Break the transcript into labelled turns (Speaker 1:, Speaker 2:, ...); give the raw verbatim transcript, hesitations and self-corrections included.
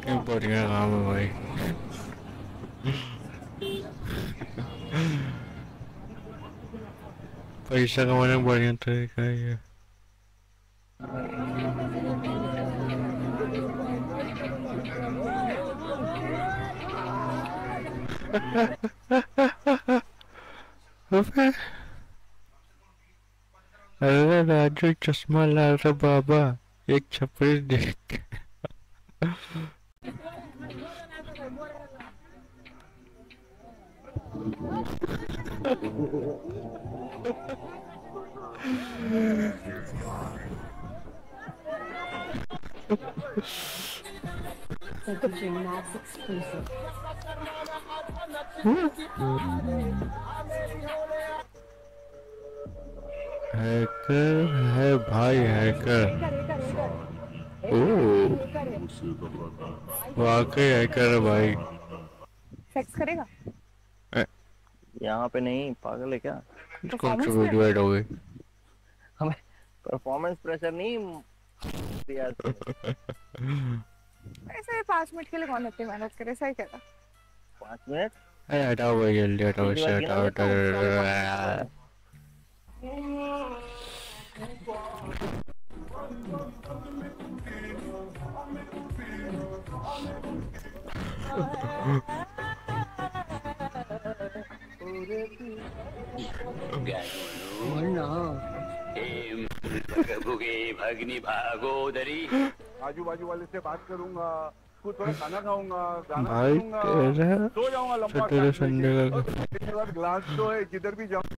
Speaker 1: ये बढ़िया काम है भाई। पैसा कमाने का बढ़िया तरीका है ये। अबे, अरे राजू चश्मा ला रहा बाबा, एक छपरी देख।
Speaker 2: Max exclusive.
Speaker 1: हैकर है भाई, हैकर। ओह, वाकई हैकर है भाई।
Speaker 3: सेक्स करेगा?
Speaker 4: यहाँ पे नहीं, पागल है क्या?
Speaker 1: कौन सी वीडियो ऐड हो गई?
Speaker 4: हमें परफॉर्मेंस प्रेशर नहीं दिया।
Speaker 3: ऐसे पाँच मिनट के लिए कौन इतनी मेहनत करे, सही कह रहा।
Speaker 4: पाँच मिनट?
Speaker 1: अरे हटाओ भाई, जल्दी हटाओ इसे, हटाओ हटाओ।
Speaker 5: भगनी भागोदरी।
Speaker 6: आजू बाजू वाले से बात करूंगा, कुछ थोड़ा खाना खाऊंगा, गाना
Speaker 1: भाई
Speaker 6: सुनूंगा,
Speaker 1: तेरा
Speaker 6: सो जाऊंगा लंबा
Speaker 1: सैटरडे संडे का
Speaker 6: ग्लास तो है, किधर भी जाऊं